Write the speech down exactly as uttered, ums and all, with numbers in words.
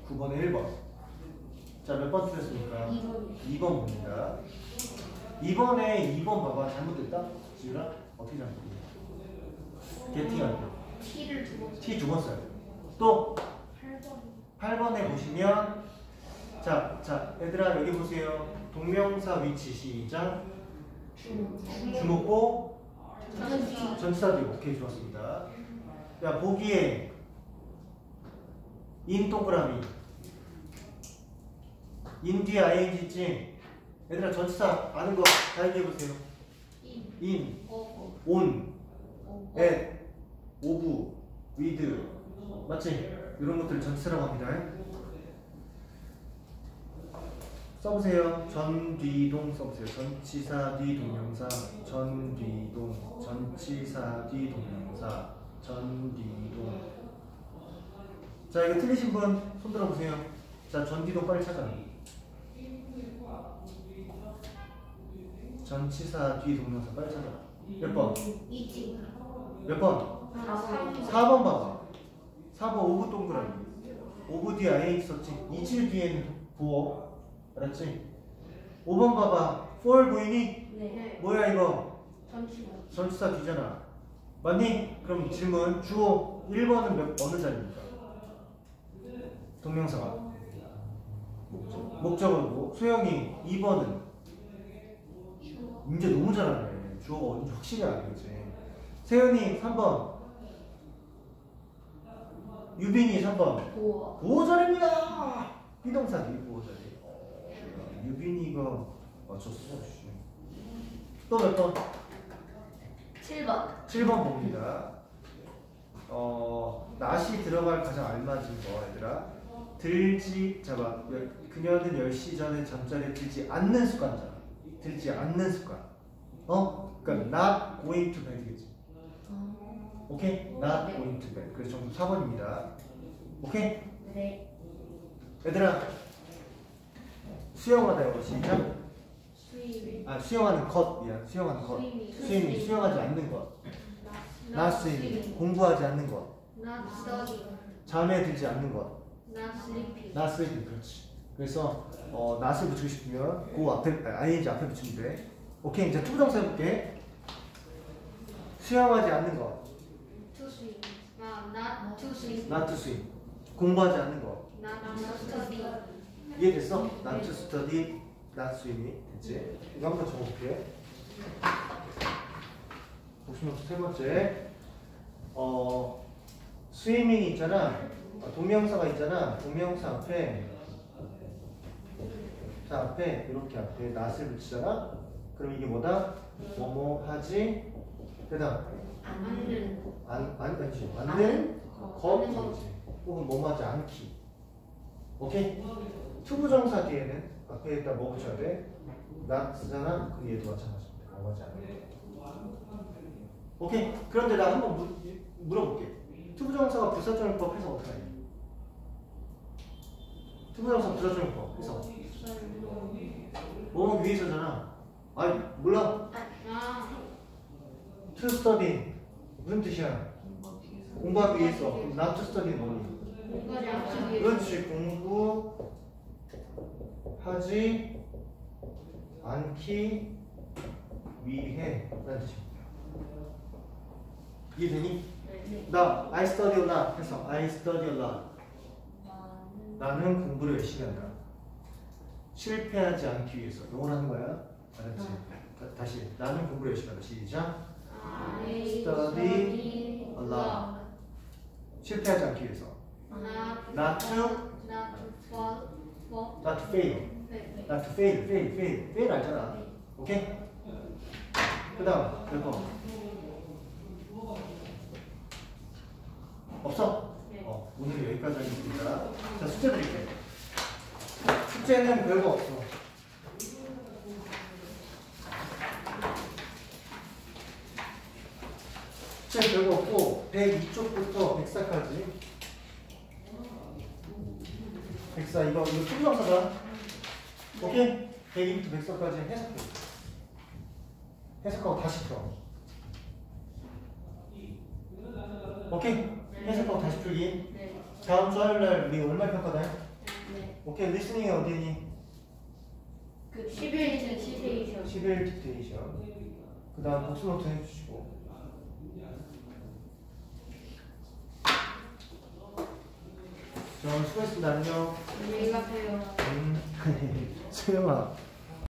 구 번에 일 번. 자, 몇 번 틀렸습니까? 이 번. 이 번 봅니다. 이 번에 이 번 봐봐. 잘못됐다? 지우라? 어떻게 잘못됐냐? 게팅할 때. T를 두 번. T 두 번 써요. 또 팔 번. 팔 번에 보시면 자, 자, 얘들아 여기 보세요. 동명사 위치 시작. 주목보 전치. 전치사도 오케이 좋았습니다. 야, 보기에 인 동그라미 인 뒤에 아이엔지 찡. 얘들아 전치사 아는 거 다 얘기해보세요. 인. 인, 어. 온, 어. 앳, 오브, 위드 맞지? 이런 것들을 전치사라고 합니다. 써보세요. 전, 뒤, 동 써보세요. 전치사, 뒤, 동명사. 전, 뒤, 동. 전치사, 뒤, 동명사. 전, 뒤, 동. 자, 이거 틀리신 분 손 들어보세요. 자, 전, 뒤, 동 빨리 찾아. 전치사, 뒤, 동명사 빨리 찾아. 몇 번? 이지. 몇 번? 삼. 사 번 봐봐. 사 번 오브 동그라미. 오브 뒤에 아이엔지 썼지. 이질 뒤에는 부어. 알았지? 오 번 봐봐. for 보이니? 네. 뭐야 이거? 전치. 전치사 뒤잖아. 맞니? 그럼 질문. 주어 일 번은 몇, 어느 자리입니까? 동명사가. 목적. 목적어고. 소영이 이 번은? 이제 너무 잘하네. 주어가 어딘지 확실히 알겠지. 세연이 삼 번. 유빈이 삼 번. 보어. 보호자리입니다. 비동사 뒤 보호자리. 유빈이가 맞췄어. 또 몇 번? 칠 번. 칠 번 봅니다. 어, 낫이 들어갈 가장 알맞은 거 얘들아. 들지, 잡아. 그녀는 열 시 전에 잠자리에 들지 않는 습관이잖아. 들지 않는 습관. 어? 그러니까 not going to bed이겠지. 오케이? not going to bed. 그래서 정답 사 번입니다. 오케이? 네. 얘들아 수영하다 이거 시작. 스위밍. 아 수영하는 것 미안. 수영하는 것. 스위밍. 스위밍 수영하지 않는 것. not swimming 공부하지 않는 것. Not study. 잠에 들지 않는 것. Not sleeping. not sleeping 그렇지. 그래서 어 not을 붙이고 싶으면 그 앞에 아이엔지 앞에 붙이면 돼. 오케이 이제 투부정사 해볼게. 수영하지 않는 것. To swim. 아, not to swim. not to swim 공부하지 않는 것. Not to study. 이해됐어? not to study, not swimming 됐지? 이거 한번 적어볼게. 보시면 세 번째 어 스위밍이 있잖아. 동명사가 있잖아. 동명사 앞에 자 앞에 이렇게 앞에 not을 붙이잖아. 그럼 이게 뭐다? 뭐뭐 하지 그다음 않는. 안, 안, 아니지 않는 것이지. 혹은 뭐뭐 하지 않기. 오케이? 투부정사 뒤에는 앞에다 뭐 붙여야 돼? not잖아. 그럼 얘도 마찬가지입니다. 뭐 하지 않는 거. 오케이? 그런데 나 한번 물, 물어볼게. 투부정사가 부사절법 해서 어떻게 하냐? 투부정사 부사절법 해서 뭐 위해서잖아. 아니 몰라. 아. to study 무슨 뜻이야? 공부하기 위해서. not to study 뭐니? 그렇지. 공부하지 않기 위해 라는 뜻입니다. 이해되니? 네. 나 I study a lot 해서 I study a lot 나는 공부를 열심히 한다. 실패하지 않기 위해서 이걸 하는 거야. 알았지? 다, 다시 나는 공부를 열심히 한다. 시작. I study a lot 실패하지 않기 위해서. not to Not to fall. fall. not to fail 네. not to fail fail fail fail 알잖아. 오케이? 그 다음 몇 번? 없어? 네. 어, 오늘 여기까지 하겠습니다. 자, 숙제 드릴게요. 숙제는 별거 없어. 숙제는 별거 없고 백이 쪽부터 백사까지 백사 이거 이거 투부정사다. 오케이? 백이부터 백사까지 해석해. 해석하고 다시 풀어. 오케이? 해석하고 다시 풀기. 네. 다음 주 화요일날 우리 월말 평가다. 네. 오케이, 리스닝이 어디니? 그 십일 십일이죠. 십일 딕테이션. 그 다음 복수 노트 해주시고. 자, 수고했습니다. 안녕. 안녕히 가세요. 음, 수영아.